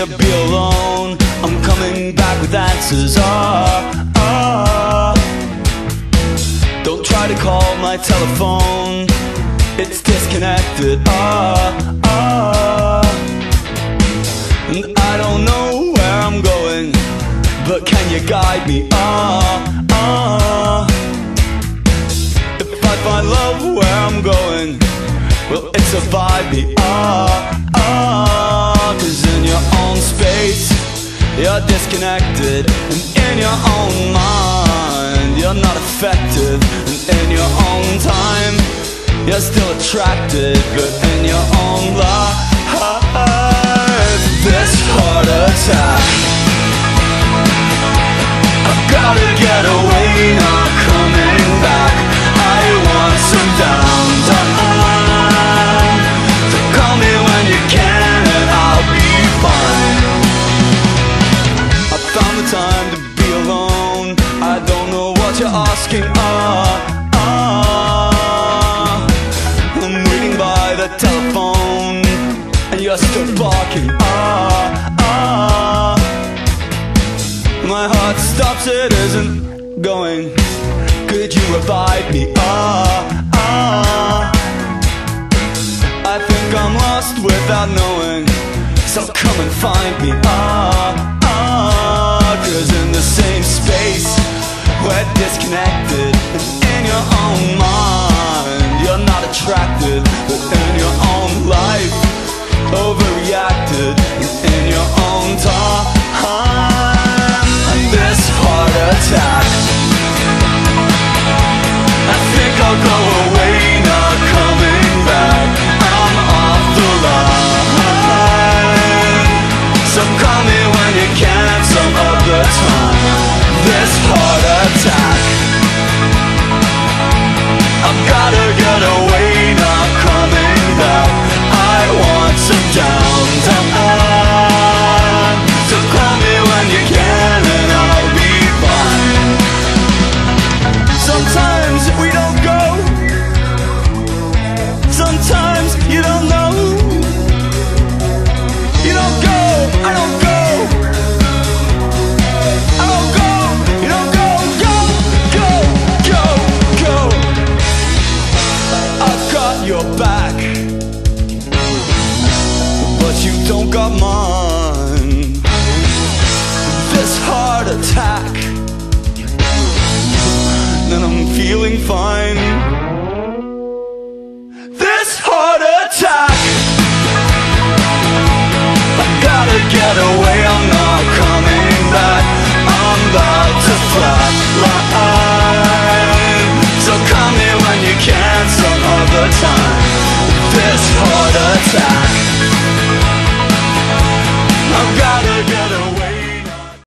to be alone. I'm coming back with answers. Don't try to call my telephone, it's disconnected. And I don't know where I'm going, but can you guide me? If I find love where I'm going, well, it's a vibe me. 'Cause in your own space, you're disconnected, and in your own mind, you're not effective. And in your own time, you're still attracted, but in your own life, this heart attack, I've gotta get away, not coming back. I want some downtime, so call me when you can and I'll be fine. I found the time to be alone, I don't know what you're asking. I'm waiting by the telephone, and you're still barking. My heart stops, it isn't going. Could you revive me? I think I'm lost without knowing, so come and find me. 'Cause in the same space, we're disconnected. In your own mind, you're not attracted, but in your own life, overreacted. In your own time, this heart attack, I think I'll go away, not coming back. I'm off the line, so call me when you can some other time. This heart attack, I've gotta get away, not coming back. I want some downtime, so call me when you can and I'll be fine. Sometimes we don't go, sometimes you don't know. You don't go, I don't go, I don't go, you don't go, go, go, go, go. I've got your back, but you don't got mine. This heart attack, then I'm feeling fine. This heart attack, I gotta get away, I'm not coming back. I'm about to flatline, so call me when you can some other time. This heart attack,